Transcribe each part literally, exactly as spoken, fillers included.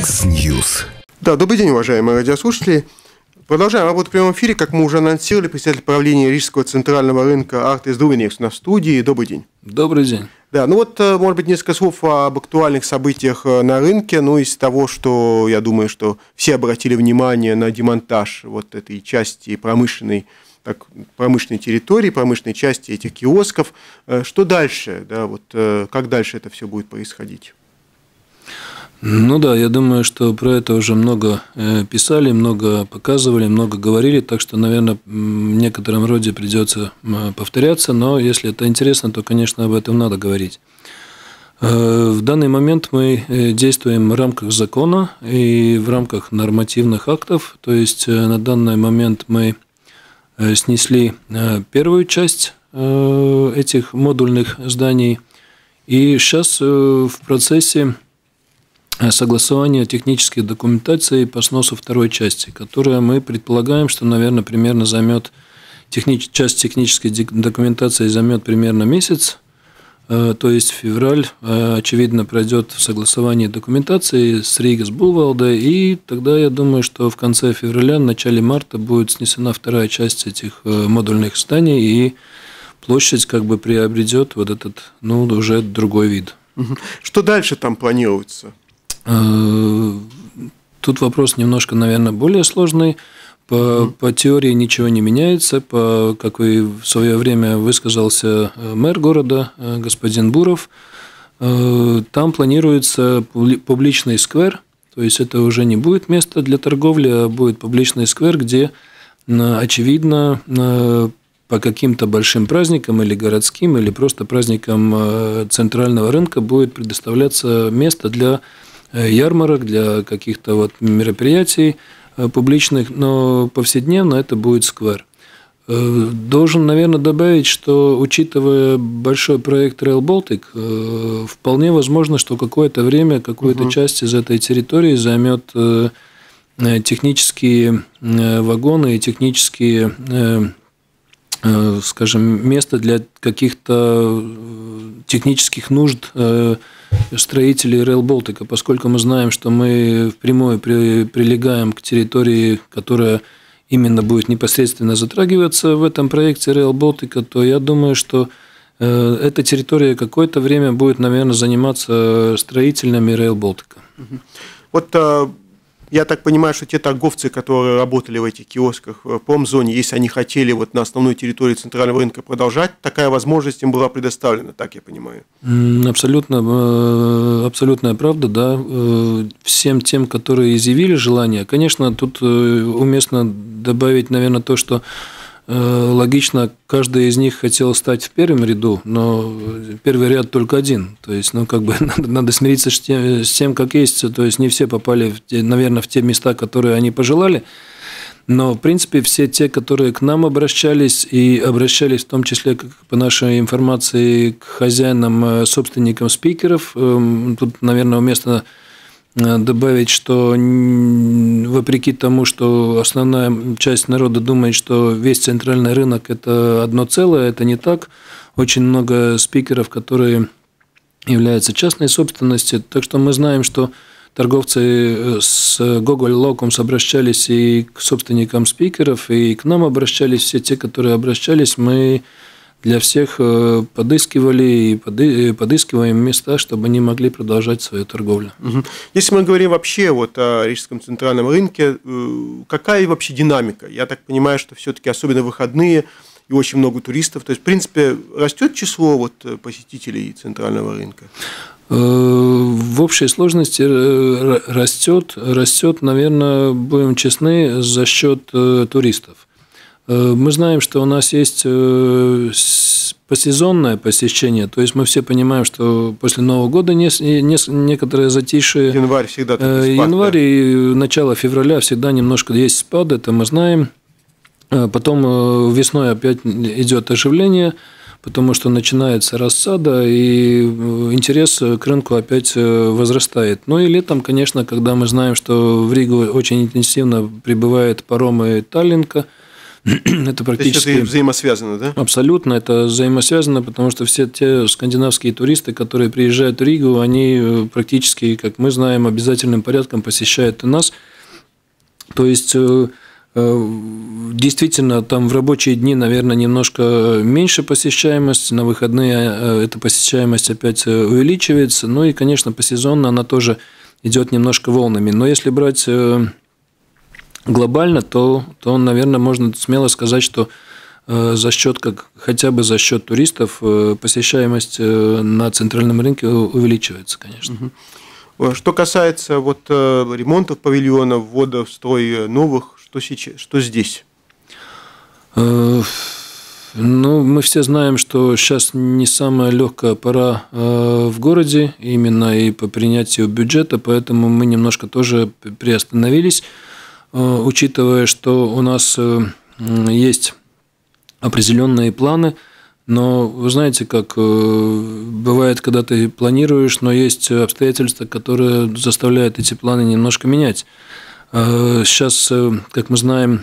Яндекс.Ньюс. Да, добрый день, уважаемые радиослушатели. Продолжаем работу в прямом эфире. Как мы уже анонсировали, председатель правления Рижского центрального рынка Артис Друвинекс у нас в студии. Добрый день. Добрый день. Да, ну вот, может быть, несколько слов об актуальных событиях на рынке. Ну, из того, что, я думаю, что все обратили внимание на демонтаж вот этой части промышленной, так, промышленной территории, промышленной части этих киосков. Что дальше? Да, вот, как дальше это все будет происходить? Ну да, я думаю, что про это уже много писали, много показывали, много говорили, так что, наверное, в некотором роде придется повторяться, но если это интересно, то, конечно, об этом надо говорить. В данный момент мы действуем в рамках закона и в рамках нормативных актов, то есть на данный момент мы снесли первую часть этих модульных зданий, и сейчас в процессе согласование технической документации по сносу второй части, которая мы предполагаем, что, наверное, примерно займет, техни... часть технической документации займет примерно месяц, то есть февраль, очевидно, пройдет в согласовании документации с Риgas Булвалда, и тогда я думаю, что в конце февраля, в начале марта будет снесена вторая часть этих модульных зданий, и площадь как бы приобретет вот этот, ну, уже другой вид. Что дальше там планируется? Тут вопрос немножко, наверное, более сложный. По, по теории ничего не меняется. По, как и в свое время высказался мэр города, господин Буров, там планируется публичный сквер. То есть это уже не будет место для торговли, а будет публичный сквер, где, очевидно, по каким-то большим праздникам или городским, или просто праздникам центрального рынка будет предоставляться место для ярмарок, для каких-то вот мероприятий публичных, но повседневно это будет сквер. Должен, наверное, добавить, что, учитывая большой проект Rail Baltic, вполне возможно, что какое-то время какую-то угу. часть из этой территории займет технические вагоны и технические, скажем, место для каких-то технических нужд строителей Rail Baltic, поскольку мы знаем, что мы впрямую прилегаем к территории, которая именно будет непосредственно затрагиваться в этом проекте Rail Baltic, то я думаю, что эта территория какое-то время будет, наверное, заниматься строителями Rail Baltic. Вот я так понимаю, что те торговцы, которые работали в этих киосках в промзоне, если они хотели вот на основной территории центрального рынка продолжать, такая возможность им была предоставлена, так я понимаю? Абсолютно, абсолютная правда, да. Всем тем, которые изъявили желание, конечно, тут уместно добавить, наверное, то, что логично, каждый из них хотел стать в первом ряду, но первый ряд только один. То есть, ну, как бы надо, надо смириться с тем, с тем, как есть. То есть, не все попали, в те, наверное, в те места, которые они пожелали. Но, в принципе, все те, которые к нам обращались, и обращались в том числе, как по нашей информации, к хозяинам, собственникам спикеров, тут, наверное, уместно добавить, что вопреки тому, что основная часть народа думает, что весь центральный рынок – это одно целое, это не так. Очень много спикеров, которые являются частной собственностью. Так что мы знаем, что торговцы с Google Locums обращались и к собственникам спикеров, и к нам обращались. Все те, которые обращались, мы для всех подыскивали и подыскиваем места, чтобы они могли продолжать свою торговлю. Если мы говорим вообще вот о Рижском центральном рынке, какая вообще динамика? Я так понимаю, что все-таки особенно в выходные и очень много туристов. То есть, в принципе, растет число вот посетителей центрального рынка? В общей сложности растет, растет, наверное, будем честны, за счет туристов. Мы знаем, что у нас есть посезонное посещение, то есть мы все понимаем, что после Нового года не, не, некоторые затишье. Январь всегда такой спад. Январь да? И начало февраля всегда немножко есть спад, это мы знаем. Потом весной опять идет оживление, потому что начинается рассада, и интерес к рынку опять возрастает. Ну и летом, конечно, когда мы знаем, что в Ригу очень интенсивно прибывают паромы Таллинка, Это практически... То есть это взаимосвязано, да? Абсолютно, это взаимосвязано, потому что все те скандинавские туристы, которые приезжают в Ригу, они практически, как мы знаем, обязательным порядком посещают и нас. То есть, действительно, там в рабочие дни, наверное, немножко меньше посещаемость, на выходные эта посещаемость опять увеличивается, ну и, конечно, посезонно она тоже идет немножко волнами. Но если брать глобально, то, то, наверное, можно смело сказать, что за счет, как, хотя бы за счет туристов посещаемость на центральном рынке увеличивается, конечно. Что касается вот ремонтов павильонов, ввода в строй новых, что сейчас, что здесь? Ну, мы все знаем, что сейчас не самая легкая пора в городе, именно и по принятию бюджета, поэтому мы немножко тоже приостановились, учитывая, что у нас есть определенные планы, но вы знаете, как бывает, когда ты планируешь, но есть обстоятельства, которые заставляют эти планы немножко менять. Сейчас, как мы знаем,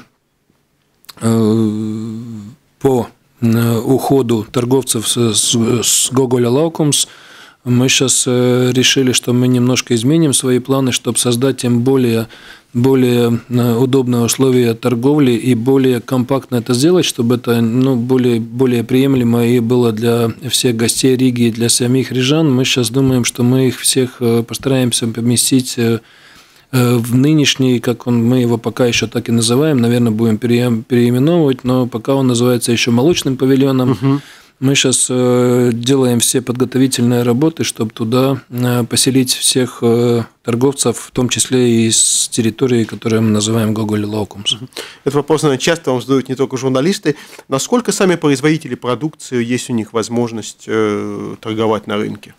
по уходу торговцев с Гоголя Laukums мы сейчас решили, что мы немножко изменим свои планы, чтобы создать им более, более удобные условия торговли и более компактно это сделать, чтобы это ну, более, более приемлемо и было для всех гостей Риги и для самих рижан. Мы сейчас думаем, что мы их всех постараемся поместить в нынешний, как он, мы его пока еще так и называем, наверное, будем переименовывать, но пока он называется еще молочным павильоном. Угу. Мы сейчас делаем все подготовительные работы, чтобы туда поселить всех торговцев, в том числе и с территории, которую мы называем Гоголь Laukums. Этот вопрос, наверное, часто вам задают не только журналисты. Насколько сами производители продукции, есть у них возможность торговать на рынке?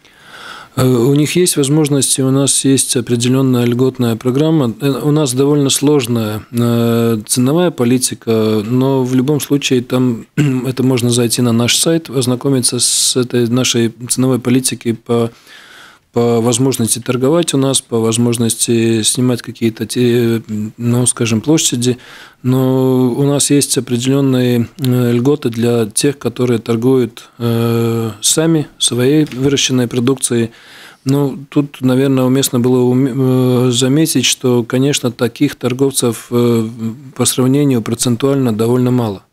У них есть возможности, у нас есть определенная льготная программа. У нас довольно сложная ценовая политика, но в любом случае там это можно зайти на наш сайт, ознакомиться с этой нашей ценовой политикой по, по возможности торговать у нас, по возможности снимать какие-то, ну, скажем, площади. Но у нас есть определенные льготы для тех, которые торгуют сами своей выращенной продукцией. Ну, тут, наверное, уместно было заметить, что, конечно, таких торговцев по сравнению процентуально довольно мало.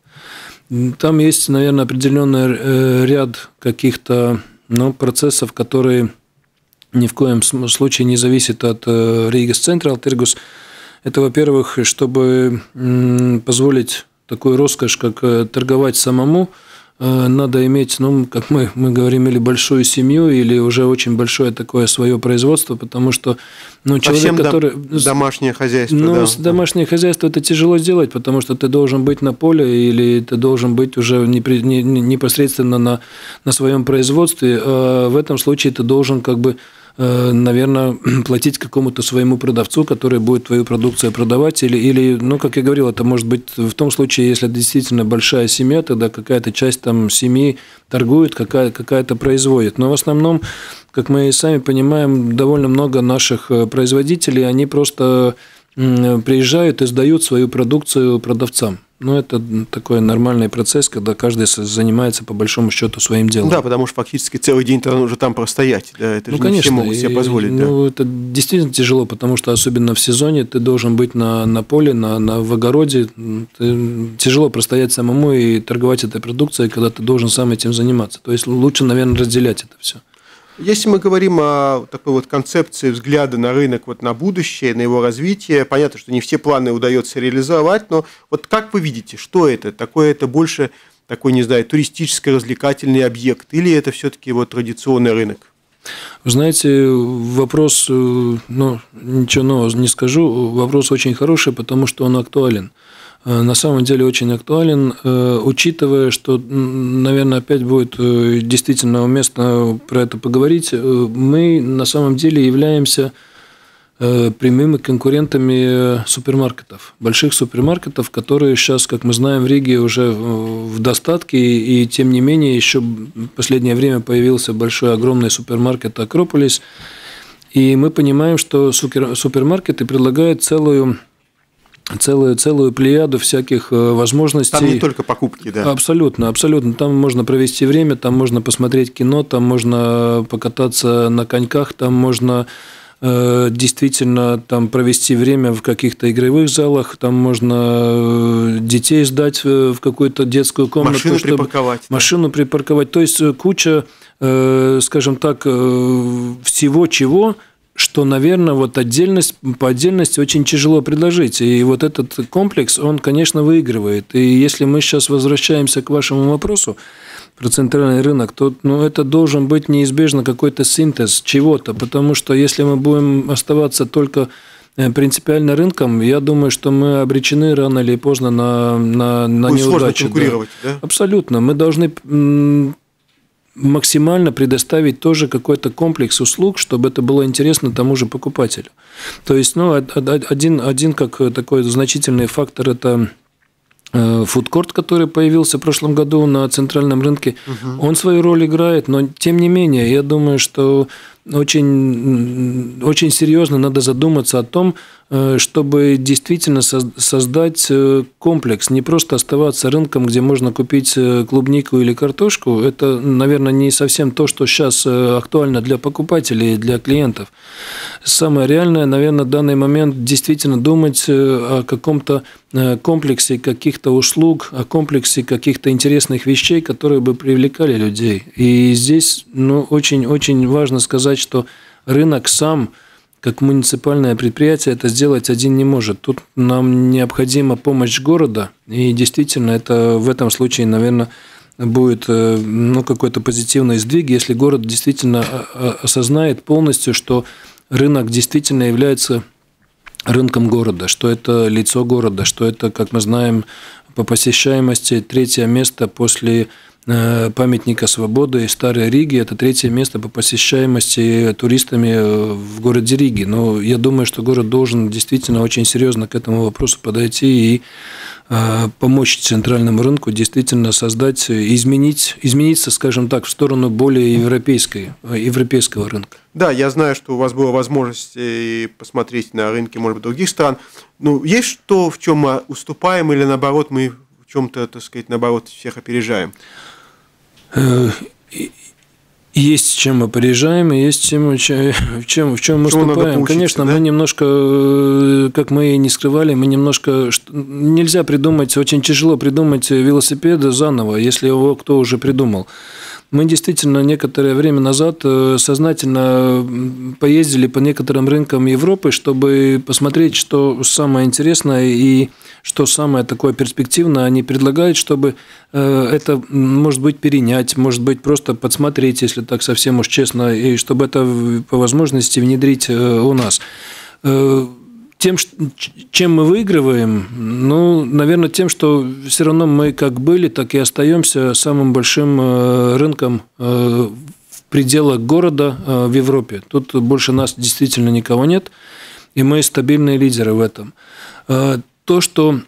Там есть, наверное, определенный ряд каких-то ну, процессов, которые ни в коем случае не зависят от Риgas Central Tirgus. Это, во-первых, чтобы позволить такую роскошь, как торговать самому, надо иметь, ну, как мы, мы говорим, или большую семью, или уже очень большое такое свое производство, потому что ну, человек, который... домашнее хозяйство. Ну, да. домашнее хозяйство это тяжело сделать, потому что ты должен быть на поле, или ты должен быть уже непосредственно на, на своем производстве. А в этом случае ты должен как бы наверное, платить какому-то своему продавцу, который будет твою продукцию продавать, или, или, ну, как я говорил, это может быть в том случае, если действительно большая семья, тогда какая-то часть там семьи торгует, какая, какая-то производит. Но в основном, как мы и сами понимаем, довольно много наших производителей, они просто приезжают и сдают свою продукцию продавцам. Ну, это такой нормальный процесс, когда каждый занимается, по большому счету, своим делом. Да, потому что фактически целый день ты нужно там простоять. Да, это ну, же конечно, не все могут себе позволить. И, да. Ну, это действительно тяжело, потому что особенно в сезоне ты должен быть на, на поле, на, на, в огороде. Ты, тяжело простоять самому и торговать этой продукцией, когда ты должен сам этим заниматься. То есть лучше, наверное, разделять это все. Если мы говорим о такой вот концепции взгляда на рынок, вот на будущее, на его развитие, понятно, что не все планы удается реализовать, но вот как вы видите, что это? Такое это больше такой, не знаю, туристическо-развлекательный объект или это все-таки вот традиционный рынок? Вы знаете, вопрос, ну, ничего нового не скажу, вопрос очень хороший, потому что он актуален. На самом деле очень актуален, учитывая, что, наверное, опять будет действительно уместно про это поговорить. Мы на самом деле являемся прямыми конкурентами супермаркетов, больших супермаркетов, которые сейчас, как мы знаем, в Риге уже в достатке, и тем не менее еще в последнее время появился большой, огромный супермаркет «Акрополис», и мы понимаем, что супермаркеты предлагают целую целую, целую плеяду всяких возможностей. Там не только покупки, да? Абсолютно, абсолютно. Там можно провести время, там можно посмотреть кино, там можно покататься на коньках, там можно действительно там провести время в каких-то игровых залах, там можно детей сдать в какую-то детскую комнату. Машину чтобы... припарковать. Машину да. припарковать. То есть куча, скажем так, всего чего, что, наверное, вот отдельность, по отдельности очень тяжело предложить. И вот этот комплекс, он, конечно, выигрывает. И если мы сейчас возвращаемся к вашему вопросу про центральный рынок, то ну, это должен быть неизбежно какой-то синтез чего-то, потому что если мы будем оставаться только принципиально рынком, я думаю, что мы обречены рано или поздно на, на, на Будет неудачу. Сложно конкурировать, да? Да? Абсолютно. Мы должны максимально предоставить тоже какой-то комплекс услуг, чтобы это было интересно тому же покупателю. То есть, ну, один, один как такой значительный фактор – это фудкорт, который появился в прошлом году на центральном рынке, угу. он свою роль играет, но тем не менее, я думаю, что очень, очень серьезно надо задуматься о том, чтобы действительно создать комплекс, не просто оставаться рынком, где можно купить клубнику или картошку. Это, наверное, не совсем то, что сейчас актуально для покупателей и для клиентов. Самое реальное, наверное, в данный момент действительно думать о каком-то комплексе каких-то услуг, о комплексе каких-то интересных вещей, которые бы привлекали людей. И здесь ну, очень-очень важно сказать, что рынок сам, как муниципальное предприятие, это сделать один не может. Тут нам необходима помощь города, и действительно это в этом случае, наверное, будет ну, какой-то позитивный сдвиг, если город действительно осознает полностью, что рынок действительно является рынком города, что это лицо города, что это, как мы знаем, по посещаемости третье место после памятника свободы и Старой Риги, это третье место по посещаемости туристами в городе Риге. Но я думаю, что город должен действительно очень серьезно к этому вопросу подойти и помочь центральному рынку действительно создать, изменить, измениться, скажем так, в сторону более европейской, европейского рынка. Да, я знаю, что у вас была возможность посмотреть на рынки, может быть, других стран. Ну, есть что, в чем мы уступаем, или наоборот, мы в чем-то, так сказать, наоборот, всех опережаем? Есть чем мы опережаем, и есть чем, в чем, в чем мы уступаем. Конечно, да? Мы немножко, как мы и не скрывали, мы немножко... Нельзя придумать, очень тяжело придумать велосипед заново, если его кто уже придумал. Мы действительно некоторое время назад сознательно поездили по некоторым рынкам Европы, чтобы посмотреть, что самое интересное и что самое такое перспективное они предлагают, чтобы это, может быть, перенять, может быть, просто подсмотреть, если так совсем уж честно, и чтобы это по возможности внедрить у нас. Тем, чем мы выигрываем, ну, наверное, тем, что все равно мы как были, так и остаемся самым большим рынком в пределах города в Европе. Тут больше нас действительно никого нет, и мы стабильные лидеры в этом. То, что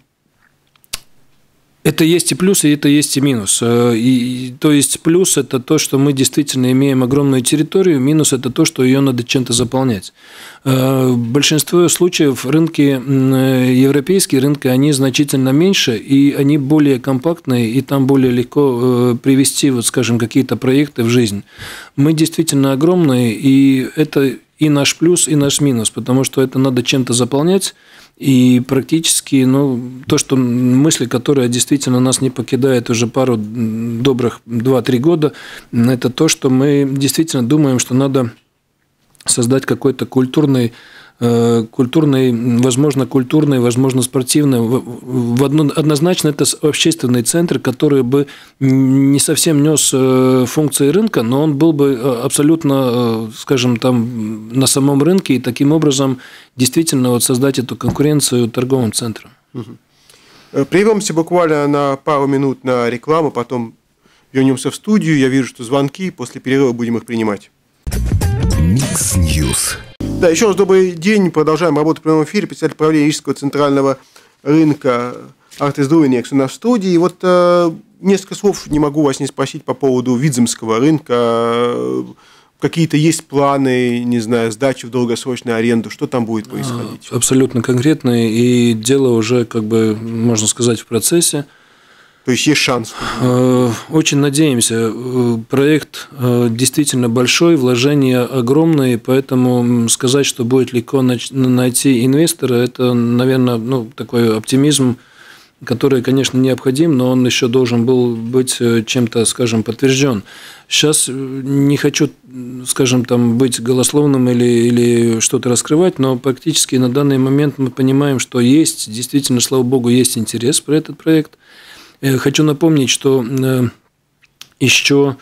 это есть и плюс, и это есть и минус. И, то есть плюс – это то, что мы действительно имеем огромную территорию, минус – это то, что ее надо чем-то заполнять. В большинстве случаев рынки, европейские рынки, они значительно меньше, и они более компактные, и там более легко привести, вот, скажем, какие-то проекты в жизнь. Мы действительно огромные, и это и наш плюс, и наш минус, потому что это надо чем-то заполнять. И практически, ну, то, что мысли, которая действительно нас не покидает уже пару добрых два-три года, это то, что мы действительно думаем, что надо создать какой-то культурный, культурный, возможно, культурный, возможно, спортивный, в одно, однозначно это общественный центр, который бы не совсем нес функции рынка, но он был бы абсолютно, скажем, там на самом рынке, и таким образом действительно вот создать эту конкуренцию торговым центрам. Угу. Прервемся буквально на пару минут на рекламу, потом вернемся в студию. Я вижу, что звонки, после перерыва будем их принимать. Микс Ньюс. Да, еще раз добрый день. Продолжаем работу в прямом эфире. Председатель правления Рижского центрального рынка Артис Дуинекс у нас в студии. И вот э, несколько слов не могу вас не спросить по поводу Видземского рынка. какие-то есть планы, не знаю, сдачи в долгосрочную аренду? Что там будет происходить? Абсолютно конкретно, и дело уже, как бы, можно сказать, в процессе. То есть есть шанс? Очень надеемся. Проект действительно большой, вложения огромные, поэтому сказать, что будет легко найти инвестора, это, наверное, ну, такой оптимизм, который, конечно, необходим, но он еще должен был быть чем-то, скажем, подтвержден. Сейчас не хочу, скажем, там, быть голословным или, или что-то раскрывать, но практически на данный момент мы понимаем, что есть, действительно, слава богу, есть интерес про этот проект. Хочу напомнить, что еще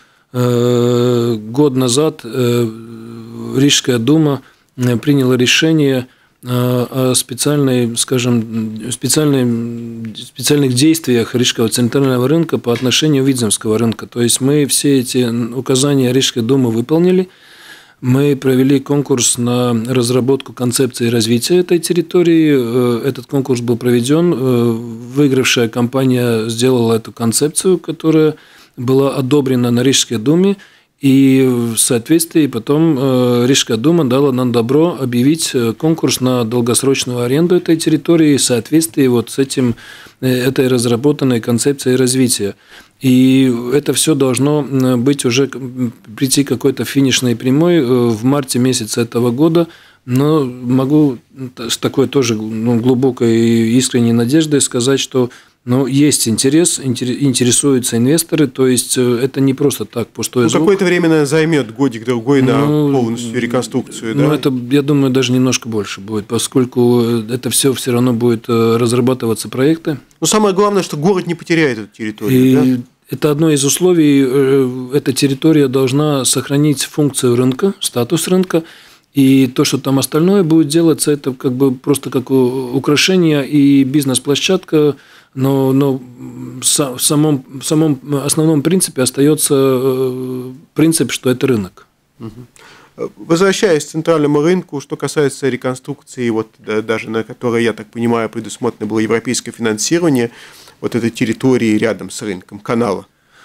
год назад Рижская дума приняла решение о специальной, скажем, специальной, специальных действиях Рижского центрального рынка по отношению к Видземского рынка. То есть мы все эти указания Рижской думы выполнили. Мы провели конкурс на разработку концепции развития этой территории. Этот конкурс был проведен. Выигравшая компания сделала эту концепцию, которая была одобрена на Рижской думе. И в соответствии потом Рижская дума дала нам добро объявить конкурс на долгосрочную аренду этой территории в соответствии вот с этим, этой разработанной концепцией развития. И это все должно быть уже, прийти к какой-то финишной прямой в марте месяце этого года. Но могу с такой тоже ну, глубокой и искренней надеждой сказать, что ну, есть интерес, интересуются инвесторы, то есть это не просто так пустой ну, звук. Какое-то время, наверное, займет годик-другой на ну, полностью реконструкцию, да? Ну, это, я думаю, даже немножко больше будет, поскольку это все все равно будет разрабатываться проекты. Но самое главное, что город не потеряет эту территорию, и да? Это одно из условий. Эта территория должна сохранить функцию рынка, статус рынка. И то, что там остальное будет делаться, это как бы просто как украшение и бизнес-площадка, но, но в самом, в самом основном принципе остается принцип, что это рынок. Возвращаясь к центральному рынку, что касается реконструкции, вот, да, даже на которой, я так понимаю, предусмотрено было европейское финансирование, вот этой территории рядом с рынком, канала.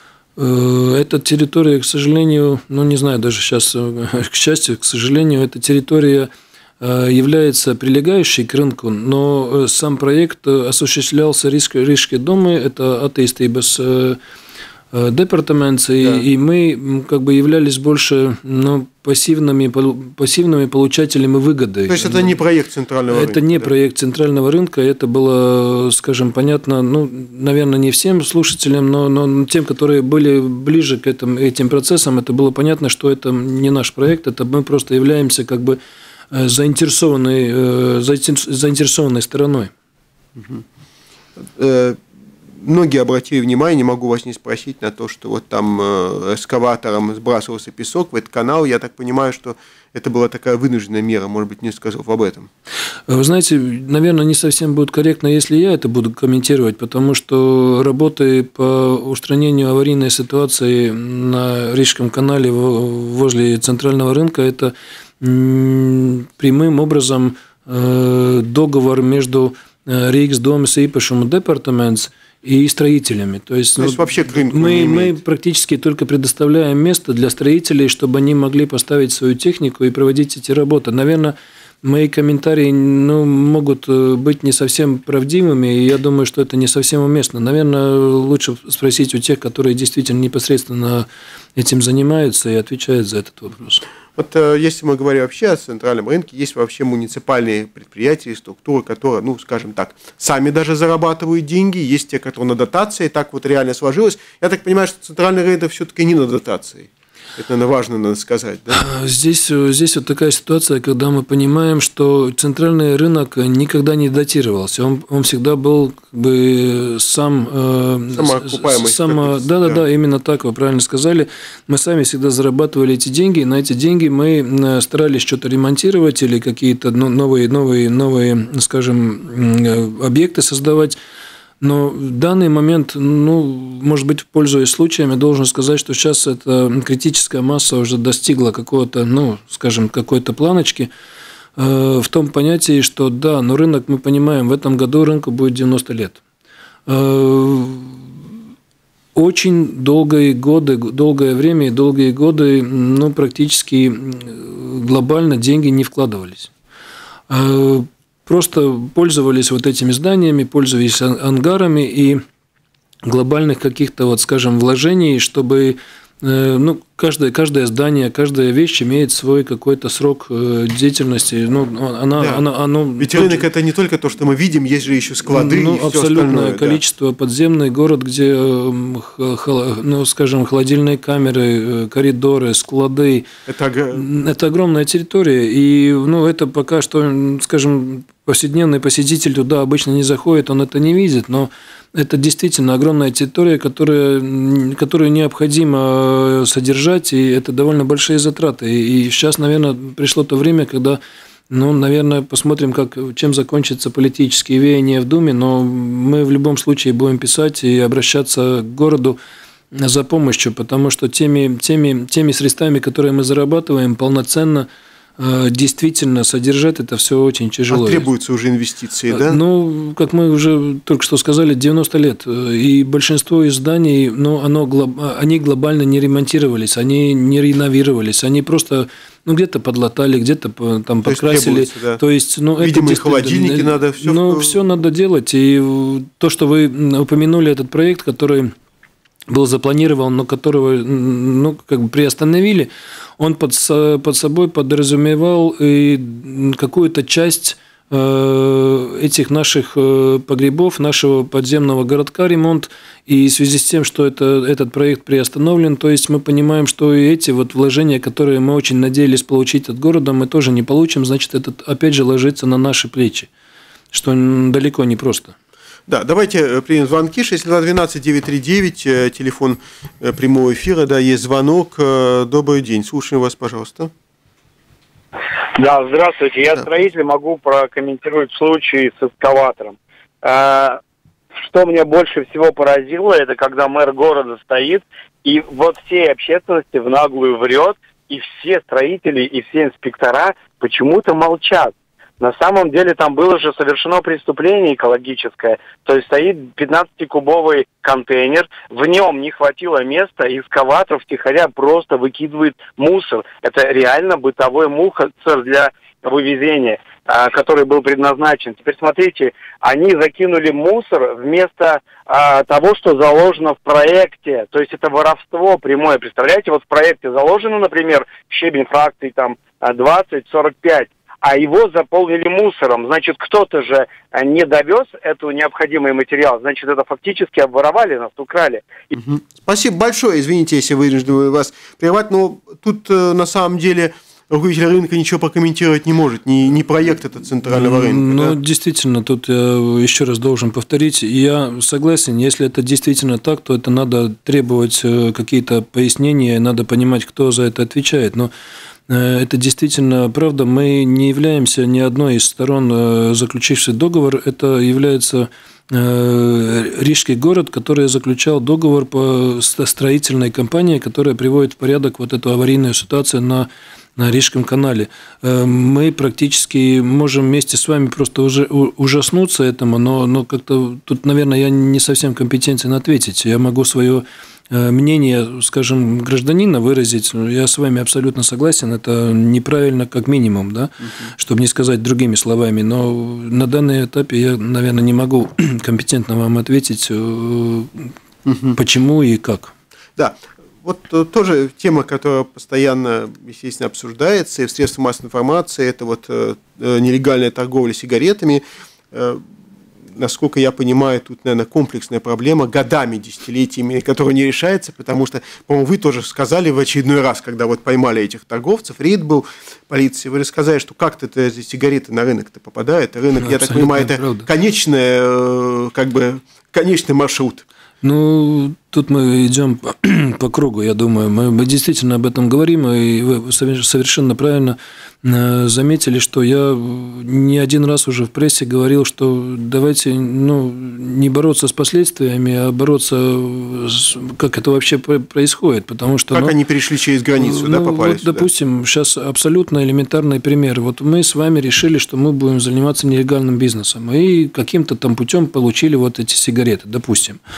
Эта территория, к сожалению, ну не знаю, даже сейчас, к счастью, к сожалению, эта территория является прилегающей к рынку, но сам проект осуществлялся Рижской думой, это атеистības департамents, да. и, и мы как бы являлись больше ну, пассивными, пассивными получателями выгоды. То есть это не проект центрального это рынка? Это не да? проект центрального рынка, это было, скажем, понятно, ну, наверное, не всем слушателям, но, но тем, которые были ближе к этим, этим процессам, это было понятно, что это не наш проект, это мы просто являемся как бы заинтересованной, заинтересованной стороной. Угу. Многие обратили внимание, не могу вас не спросить, на то, что вот там эскаватором сбрасывался песок в этот канал. Я так понимаю, что это была такая вынужденная мера, может быть, несколько слов об этом. Вы знаете, наверное, не совсем будет корректно, если я это буду комментировать, потому что работы по устранению аварийной ситуации на Рижском канале возле центрального рынка – это прямым образом договор между Рīgas īpašumu департаментс и строителями. То есть, То есть ну, вообще к рынку мы, не мы практически только предоставляем место для строителей, чтобы они могли поставить свою технику и проводить эти работы. Наверное, мои комментарии ну, могут быть не совсем правдивыми, и я думаю, что это не совсем уместно. Наверное, лучше спросить у тех, которые действительно непосредственно этим занимаются и отвечают за этот вопрос. Вот если мы говорим вообще о центральном рынке, есть вообще муниципальные предприятия и структуры, которые, ну, скажем так, сами даже зарабатывают деньги, есть те, которые на дотации, так вот реально сложилось. Я так понимаю, что центральный рынок все-таки не на дотации. Это, наверное, важно, надо сказать, да? Здесь, здесь вот такая ситуация, когда мы понимаем, что центральный рынок никогда не датировался. Он, он всегда был как бы сам... Самоокупаемый. Само, да, да, да, именно так вы правильно сказали. Мы сами всегда зарабатывали эти деньги. На эти деньги мы старались что-то ремонтировать или какие-то новые, новые, новые, скажем, объекты создавать. Но в данный момент, ну, может быть, пользуясь случаями, должен сказать, что сейчас эта критическая масса уже достигла какого-то, ну, скажем, какой-то планочки э, в том понятии, что да, но рынок, мы понимаем, в этом году рынку будет девяносто лет. Э, очень долгие годы, долгое время и долгие годы ну, практически глобально деньги не вкладывались. Просто пользовались вот этими зданиями, пользовались ангарами и глобальных каких-то, вот, скажем, вложений, чтобы ну, каждое, каждое здание, каждая вещь имеет свой какой-то срок деятельности. Ну, она, да. она, оно, Ведь рынок – это не только то, что мы видим, есть же еще склады ну, и все абсолютное остальное, количество, да. Подземный город, где, ну, скажем, холодильные камеры, коридоры, склады. Это, это огромная территория. И ну, это пока что, скажем, повседневный посетитель туда обычно не заходит, он это не видит, но это действительно огромная территория, которая, которую необходимо содержать, и это довольно большие затраты. И сейчас, наверное, пришло то время, когда, ну, наверное, посмотрим, как, чем закончатся политические веяния в Думе, но мы в любом случае будем писать и обращаться к городу за помощью, потому что теми, теми, теми средствами, которые мы зарабатываем, полноценно действительно содержать это все очень тяжело. А требуются уже инвестиции, да? Ну, как мы уже только что сказали, девяносто лет. И большинство из зданий, ну, оно, они глобально не ремонтировались, они не реновировались, они просто ну, где-то подлатали, где-то там то покрасили. Есть да. То есть, ну, видимо, это и холодильники надо все. Ну, все надо делать. И то, что вы упомянули этот проект, который был запланирован, но которого ну, как бы приостановили, он под, под собой подразумевал и какую-то часть этих наших погребов, нашего подземного городка ремонт, и в связи с тем, что это, этот проект приостановлен, то есть мы понимаем, что и эти вот вложения, которые мы очень надеялись получить от города, мы тоже не получим, значит, это опять же ложится на наши плечи, что далеко не просто. Да, давайте примем звонки. шесть два двенадцать девятьсот тридцать девять, телефон прямого эфира, да, есть звонок. Добрый день, слушаем вас, пожалуйста. Да, здравствуйте, я да. строитель, могу прокомментировать случай с эскаватором. Что меня больше всего поразило, это когда мэр города стоит и вот всей общественности в наглую врет, и все строители, и все инспектора почему-то молчат. На самом деле там было же совершено преступление экологическое. То есть стоит пятнадцатикубовый контейнер, в нем не хватило места, и экскаватор втихаря просто выкидывает мусор. Это реально бытовой мусор для вывезения, который был предназначен. Теперь смотрите, они закинули мусор вместо а, того, что заложено в проекте. То есть это воровство прямое. Представляете, вот в проекте заложено, например, щебень фракции там двадцать сорок пять. А его заполнили мусором. Значит, кто-то же не довез эту необходимый материал. Значит, это фактически обворовали, нас украли. Угу. Спасибо большое. Извините, если вынужден вас прервать, но тут на самом деле руководитель рынка ничего прокомментировать не может. Не, не проект это центрального рынка. Ну, да? Действительно, тут я еще раз должен повторить. Я согласен, если это действительно так, то это надо требовать какие-то пояснения, надо понимать, кто за это отвечает. Но это действительно правда. Мы не являемся ни одной из сторон, заключившей договор. Это является Рижский город, который заключал договор по строительной компании, которая приводит в порядок вот эту аварийную ситуацию на, на Рижском канале. Мы практически можем вместе с вами просто уже ужаснуться этому, но, но как-то тут, наверное, я не совсем компетентен ответить. Я могу свое мнение, скажем, гражданина выразить, я с вами абсолютно согласен, это неправильно как минимум, да, угу. чтобы не сказать другими словами, но на данном этапе я, наверное, не могу компетентно вам ответить, угу. почему и как. Да, вот тоже тема, которая постоянно, естественно, обсуждается и в средствах массовой информации, это вот нелегальная торговля сигаретами. Насколько я понимаю, тут, наверное, комплексная проблема годами, десятилетиями, которая не решается, потому что, по-моему, вы тоже сказали в очередной раз, когда вот поймали этих торговцев, рейд был полиции, вы рассказали, что как-то эти сигареты на рынок-то попадают, рынок, ну, я так понимаю, это правда. конечный, как бы, конечный маршрут. Ну, тут мы идем по, по кругу, я думаю. Мы, мы действительно об этом говорим, и вы совершенно правильно заметили, что я не один раз уже в прессе говорил, что давайте ну, не бороться с последствиями, а бороться, с, как это вообще происходит. Потому что, как ну, они перешли через границу, ну, да, попали вот, сюда? Допустим, сейчас абсолютно элементарный пример. Вот мы с вами решили, что мы будем заниматься нелегальным бизнесом, и каким-то там путем получили вот эти сигареты, допустим.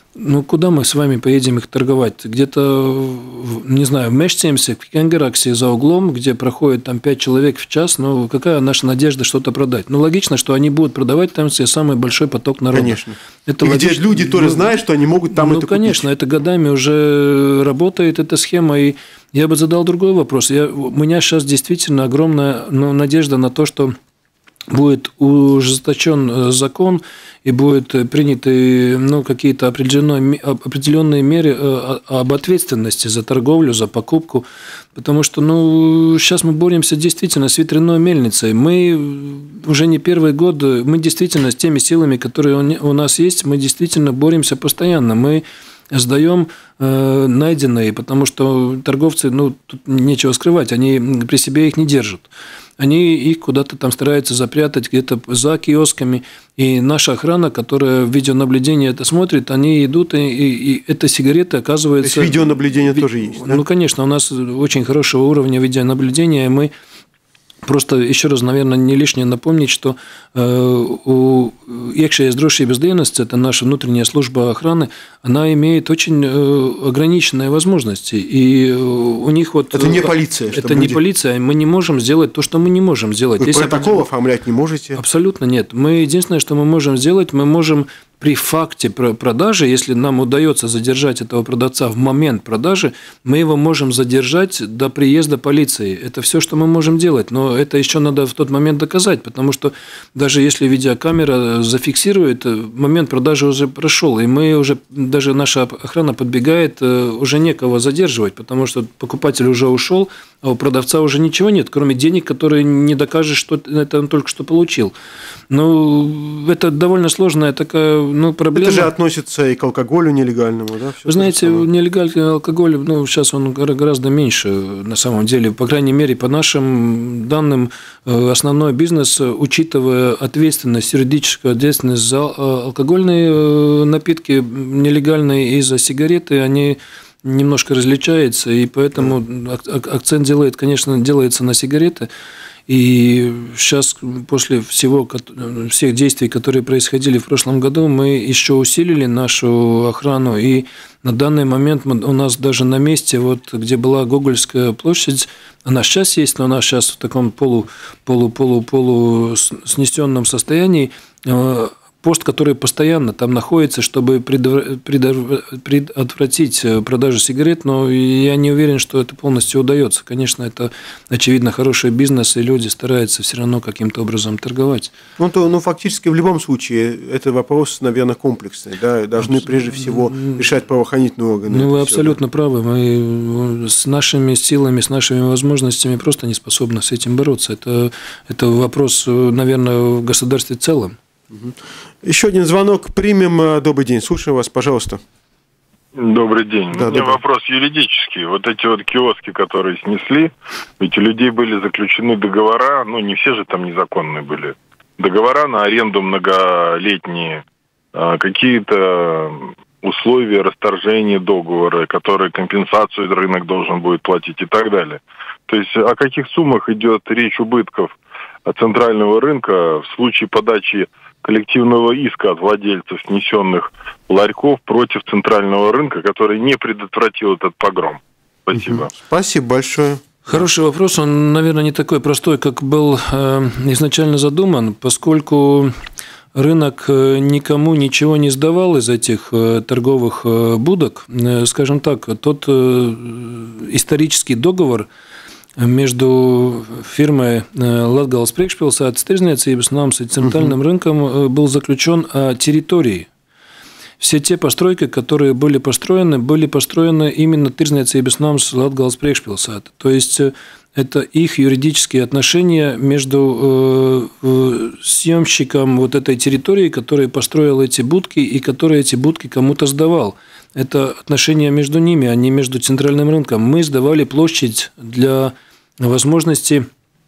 Ну, куда мы с вами поедем их торговать? Где-то, не знаю, в Мешцемсе, в Кенгераксе за углом, где проходит там пять человек в час, ну, какая наша надежда что-то продать? Ну, логично, что они будут продавать там, где самый большой поток народа. Конечно. Это и логично. Где люди тоже знают, что они могут там ну, это конечно, купить. это годами уже работает, эта схема, и я бы задал другой вопрос. Я, у меня сейчас действительно огромная ну, надежда на то, что будет ужесточен закон и будут приняты ну, какие-то определенные, определенные меры об ответственности за торговлю, за покупку, потому что ну, сейчас мы боремся действительно с ветряной мельницей. Мы уже не первый год, мы действительно с теми силами, которые у нас есть, мы действительно боремся постоянно. Мы сдаем э, найденные, потому что торговцы, ну, тут нечего скрывать, они при себе их не держат. Они их куда-то там стараются запрятать, где-то за киосками. И наша охрана, которая в видеонаблюдении это смотрит, они идут, и, и, и эта сигарета оказывается... То есть видеонаблюдение ви... тоже есть, да? Ну, конечно, у нас очень хорошего уровня видеонаблюдения, мы... Просто еще раз, наверное, не лишнее напомнить, что у iekšējās drošības dienests, это наша внутренняя служба охраны, она имеет очень ограниченные возможности. И у них вот... Это не полиция. Это не люди... полиция, мы не можем сделать то, что мы не можем сделать. Вы Если протокол определен... оформлять не можете? Абсолютно нет. Мы единственное, что мы можем сделать, мы можем при факте продажи, если нам удается задержать этого продавца в момент продажи, мы его можем задержать до приезда полиции. Это все, что мы можем делать. Но это еще надо в тот момент доказать, потому что даже если видеокамера зафиксирует, момент продажи уже прошел, и мы уже, даже наша охрана подбегает, уже некого задерживать, потому что покупатель уже ушел, а у продавца уже ничего нет, кроме денег, которые не докажешь, что это он только что получил. Ну, это довольно сложная такая ну, проблема. Это же относится и к алкоголю нелегальному, да? Вы знаете, нелегальный алкоголь, ну, сейчас он гораздо меньше на самом деле. По крайней мере, по нашим данным, основной бизнес, учитывая ответственность, юридическую ответственность за алкогольные напитки нелегальные и за сигареты, они немножко различаются, и поэтому акцент делает, конечно, делается на сигареты. И сейчас, после всего, всех действий, которые происходили в прошлом году, мы еще усилили нашу охрану. И на данный момент у нас даже на месте, вот, где была Гогольская площадь, она сейчас есть, но она сейчас в таком полу, полу, полу, полу снесенном состоянии, пост, который постоянно там находится, чтобы предотвратить продажу сигарет, но я не уверен, что это полностью удается. Конечно, это, очевидно, хороший бизнес, и люди стараются все равно каким-то образом торговать. Ну, то, ну, фактически в любом случае это вопрос, наверное, комплексный. Да? Должны Абс... прежде всего решать правоохранительные органы. Ну, вы абсолютно да. правы. Мы с нашими силами, с нашими возможностями просто не способны с этим бороться. Это, это вопрос, наверное, в государстве в целом. Еще один звонок примем. Добрый день, слушаю вас, пожалуйста. Добрый день. Да, у меня добрый. вопрос юридический. Вот эти вот киоски, которые снесли, ведь у людей были заключены договора, ну не все же там незаконные были, договора на аренду многолетние, какие-то условия расторжения договора, которые компенсацию рынок должен будет платить и так далее. То есть о каких суммах идет речь убытков центрального рынка в случае подачи коллективного иска от владельцев снесенных ларьков против центрального рынка, который не предотвратил этот погром? Спасибо. Спасибо большое. Хороший вопрос. Он, наверное, не такой простой, как был изначально задуман, поскольку рынок никому ничего не сдавал из этих торговых будок. Скажем так, тот исторический договор между фирмой Latgales priekšpilsētas tirdzniecības nams и центральным рынком был заключен о территории. Все те постройки, которые были построены, были построены именно tirdzniecības nams Latgales priekšpilsēta. То есть это их юридические отношения между съемщиком вот этой территории, который построил эти будки и который эти будки кому-то сдавал. Это отношения между ними, а не между центральным рынком. Мы сдавали площадь для возможности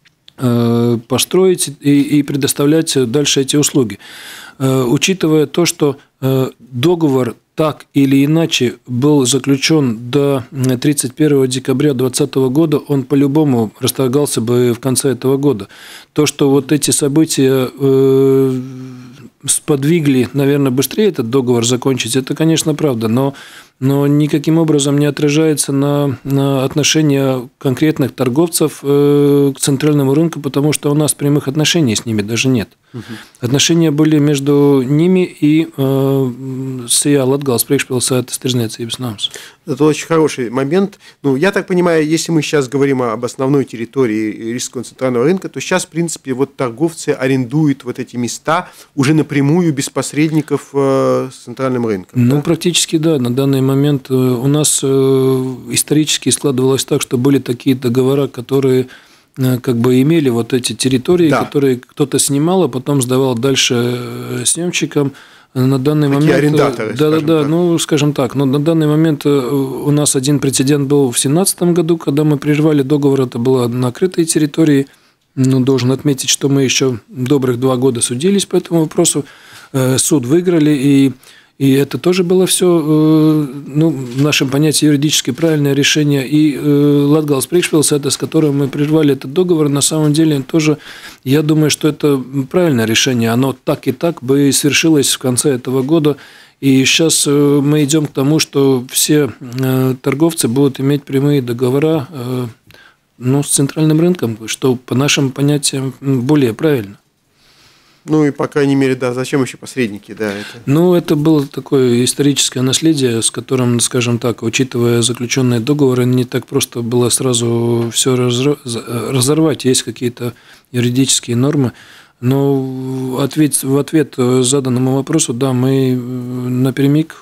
построить и предоставлять дальше эти услуги. Учитывая то, что договор так или иначе был заключен до тридцать первого декабря две тысячи двадцатого года, он по-любому расторгался бы в конце этого года. То, что вот эти события сподвигли, наверное, быстрее этот договор закончить, это, конечно, правда, но, но никаким образом не отражается на, на отношения конкретных торговцев к центральному рынку, потому что у нас прямых отношений с ними даже нет. Угу. Отношения были между ними и Сия Латгалс приekšpilsētas tirdzniecības nams. Это очень хороший момент. Ну, я так понимаю, если мы сейчас говорим об основной территории Рижского центрального рынка, то сейчас, в принципе, вот торговцы арендуют вот эти места уже напрямую, без посредников с центральным рынком. Ну, да? практически да. На данный момент у нас исторически складывалось так, что были такие договора, которые как бы имели вот эти территории, да. которые кто-то снимал, а потом сдавал дальше съемщикам. На данный Такие момент, арендаторы, да, да, да, так. ну, скажем так, но на данный момент у нас один прецедент был в две тысячи семнадцатом году, когда мы прервали договор, это было на открытой территории. Ну, должен отметить, что мы еще добрых два года судились по этому вопросу, суд выиграли, и, и это тоже было все, ну, в нашем понятии юридически правильное решение. И Латгалс приekšpilsēta, с которым мы прервали этот договор, на самом деле тоже, я думаю, что это правильное решение. Оно так и так бы свершилось в конце этого года. И сейчас мы идем к тому, что все торговцы будут иметь прямые договора, ну, с центральным рынком, что по нашим понятиям более правильно. Ну и, по крайней мере, да, зачем еще посредники, да, это... Ну, это было такое историческое наследие, с которым, скажем так, учитывая заключенные договоры, не так просто было сразу все разорвать, есть какие-то юридические нормы. Но ответ, в ответ заданному вопросу, да, мы напрямик,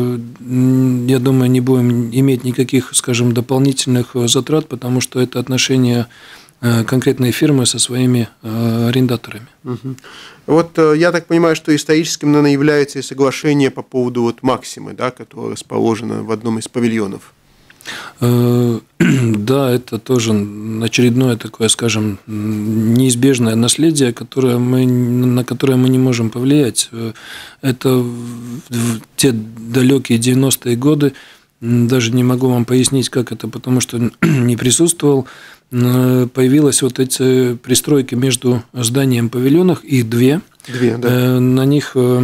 я думаю, не будем иметь никаких, скажем, дополнительных затрат, потому что это отношения конкретной фирмы со своими арендаторами. Угу. Вот я так понимаю, что историческим, наверное, является и соглашение по поводу вот Максимы, да, которое расположено в одном из павильонов. Да, это тоже очередное такое, скажем, неизбежное наследие, которое мы, на которое мы не можем повлиять. Это в те далекие девяностые годы, даже не могу вам пояснить, как это, потому что не присутствовал, появилась вот эти пристройки между зданием павильонов, их две. Две, да. На них, у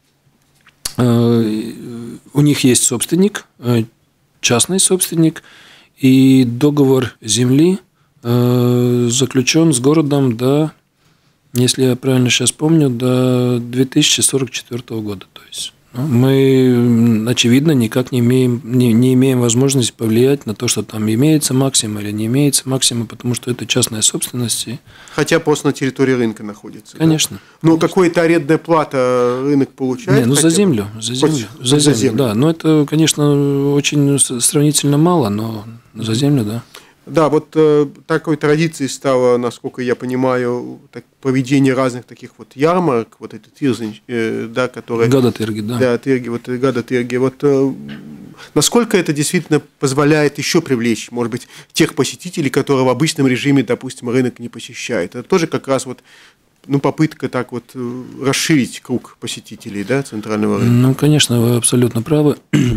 них есть собственник, частный собственник, и договор земли заключен с городом до, если я правильно сейчас помню, до две тысячи сорок четвёртого года. То есть мы, очевидно, никак не имеем, не, не имеем возможности повлиять на то, что там имеется максима или не имеется максима, потому что это частная собственность. Хотя просто на территории рынка находится. Конечно. Да? Но какая-то арендная плата рынок получает? Не, ну за землю. За землю, Хоть, за, землю, за землю, да. Но это, конечно, очень сравнительно мало, но за землю, да. Да, вот э, такой традицией стало, насколько я понимаю, так, проведение разных таких вот ярмарок, вот эти тирзень, э, да, которые... Гадатырги, да. Да, тырги, вот гадатырги. Вот э, насколько это действительно позволяет еще привлечь, может быть, тех посетителей, которые в обычном режиме, допустим, рынок не посещают. Это тоже как раз вот, ну, попытка так вот расширить круг посетителей, да, центрального рынка. Ну, конечно, вы абсолютно правы.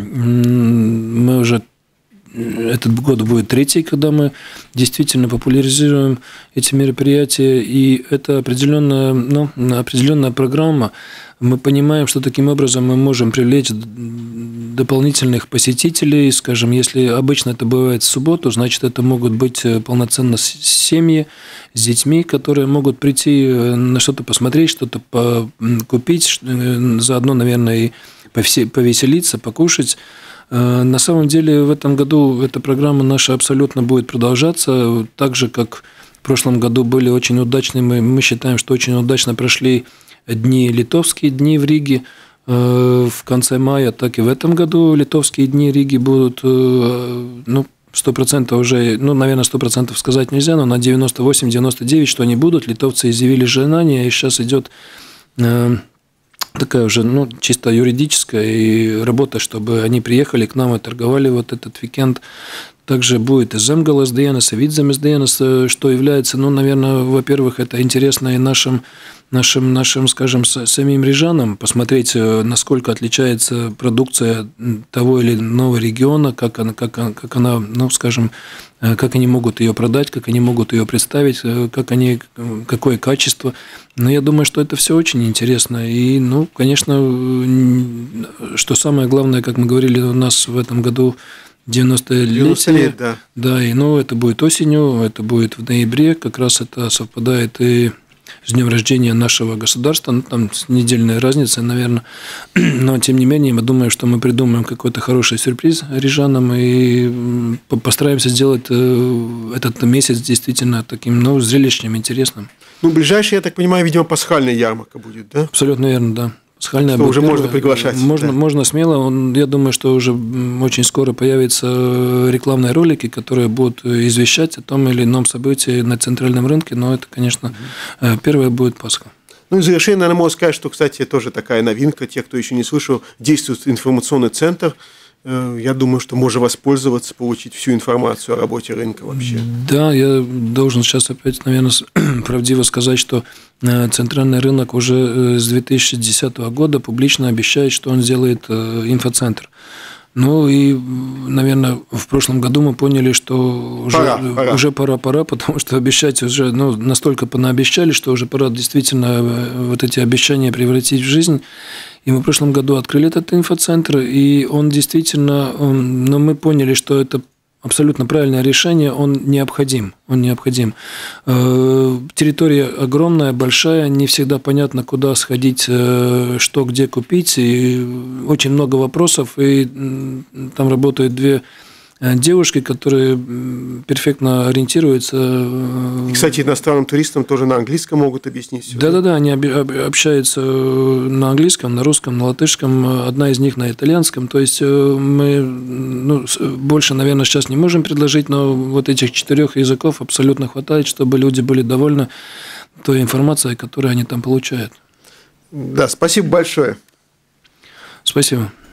Мы уже... Этот год будет третий, когда мы действительно популяризируем эти мероприятия, и это определенная, ну, определенная программа. Мы понимаем, что таким образом мы можем привлечь дополнительных посетителей. Скажем, если обычно это бывает в субботу, значит, это могут быть полноценно семьи с детьми, которые могут прийти на что-то посмотреть, что-то купить, заодно, наверное, и повеселиться, покушать. На самом деле в этом году эта программа наша абсолютно будет продолжаться, так же, как в прошлом году были очень удачные, мы, мы считаем, что очень удачно прошли дни, литовские дни в Риге в конце мая, так и в этом году литовские дни Риги будут, ну, сто процентов уже, ну, наверное, сто процентов сказать нельзя, но на девяносто восемь - девяносто девять, что они будут, литовцы изъявили желание, и сейчас идет... такая уже, ну, чисто юридическая и работа, чтобы они приехали к нам и торговали вот этот уикенд. также будет и Земгалас Dienas, и Видземес Dienas, что является, ну, наверное, во-первых, это интересно и нашим, нашим, нашим, скажем, самим рижанам посмотреть, насколько отличается продукция того или иного региона, как она, как, как она, ну, скажем, как они могут ее продать, как они могут ее представить, как они, какое качество. Но я думаю, что это все очень интересно. И, ну, конечно, что самое главное, как мы говорили, у нас в этом году девяностолетие. девяносто лет, да. Да, и, ну, это будет осенью, это будет в ноябре, как раз это совпадает и с днем рождения нашего государства, ну, там с недельной разницей, наверное, но, тем не менее, мы думаем, что мы придумаем какой-то хороший сюрприз рижанам и постараемся сделать этот месяц действительно таким, ну, зрелищным, интересным. Ну, ближайший, я так понимаю, видимо, пасхальная ярмарка будет, да? Абсолютно верно, да. Пасхальная что уже первая. можно приглашать. Можно, да. можно смело. Он, я думаю, что уже очень скоро появятся рекламные ролики, которые будут извещать о том или ином событии на центральном рынке. Но это, конечно, угу. первое будет Пасха. Ну и в завершение, наверное, можно сказать, что, кстати, тоже такая новинка. Те, кто еще не слышал, действует информационный центр. Я думаю, что можно воспользоваться, получить всю информацию о работе рынка вообще. Да, я должен сейчас опять, наверное, правдиво сказать, что центральный рынок уже с две тысячи десятого года публично обещает, что он сделает инфоцентр. Ну и, наверное, в прошлом году мы поняли, что уже пора, пора. уже пора, пора, потому что обещать уже, ну, настолько понаобещали, что уже пора действительно вот эти обещания превратить в жизнь. И мы в прошлом году открыли этот инфоцентр, и он действительно, но мы поняли, что это абсолютно правильное решение, он необходим, он необходим. Территория огромная, большая, не всегда понятно, куда сходить, что где купить, и очень много вопросов, и там работают две девушки, которые перфектно ориентируются. И, кстати, иностранным туристам тоже на английском могут объяснить все. Да-да-да, они общаются на английском, на русском, на латышском, одна из них на итальянском. То есть мы, ну, больше, наверное, сейчас не можем предложить, но вот этих четырех языков абсолютно хватает, чтобы люди были довольны той информацией, которую они там получают. Да, спасибо большое. Спасибо.